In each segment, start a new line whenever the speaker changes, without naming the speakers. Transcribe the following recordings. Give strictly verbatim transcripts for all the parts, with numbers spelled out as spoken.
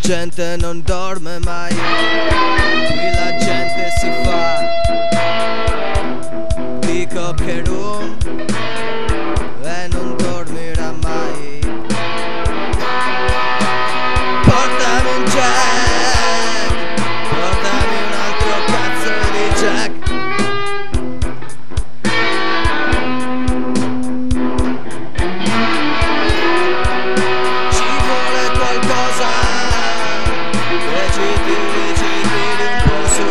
gente non dorme mai, qui la gente si fa di cocker room e non dormirà mai. Portami un Jack, portami un altro cazzo di Jack. Ci vuole qualcosa che ci tiri, ci tiri un po' su.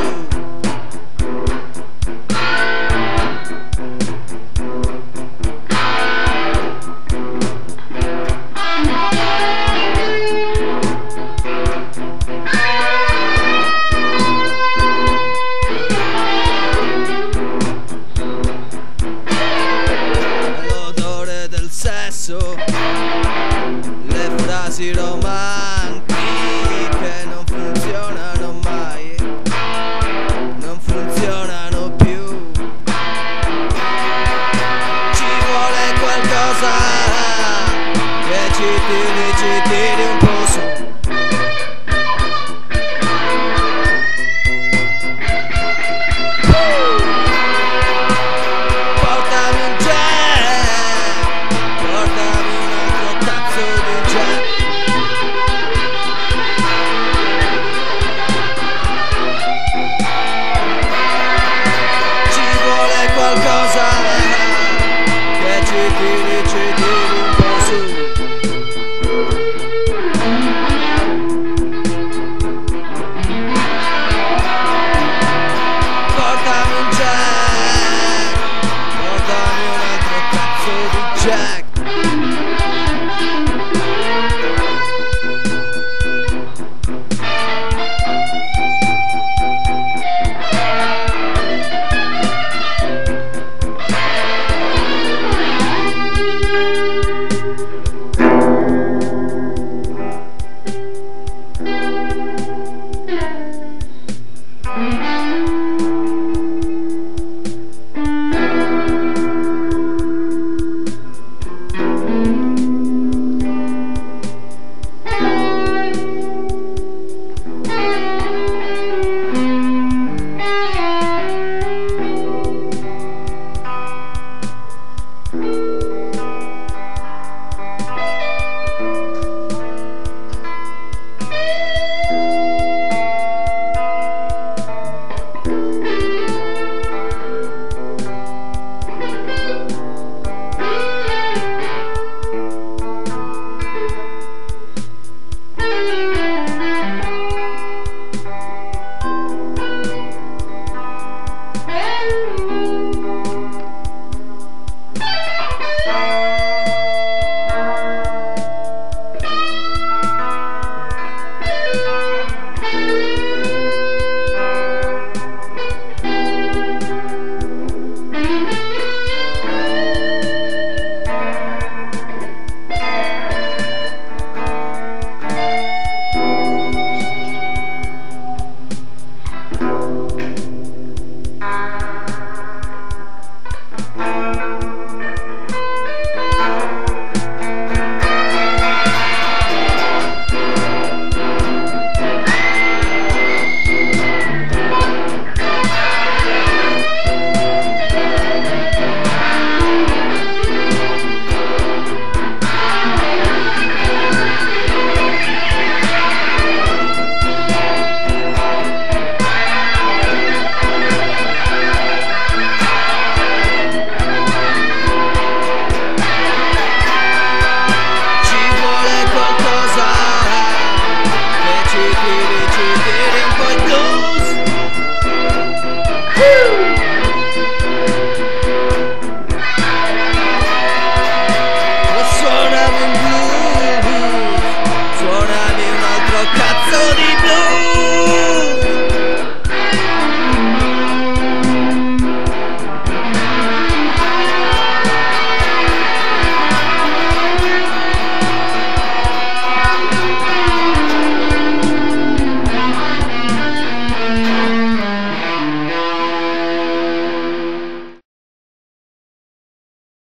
L'odore del sesso, le frasi romantiche non funzionano mai, non funzionano più. Ci vuole qualcosa che ci tiri, ci tiri un po' su.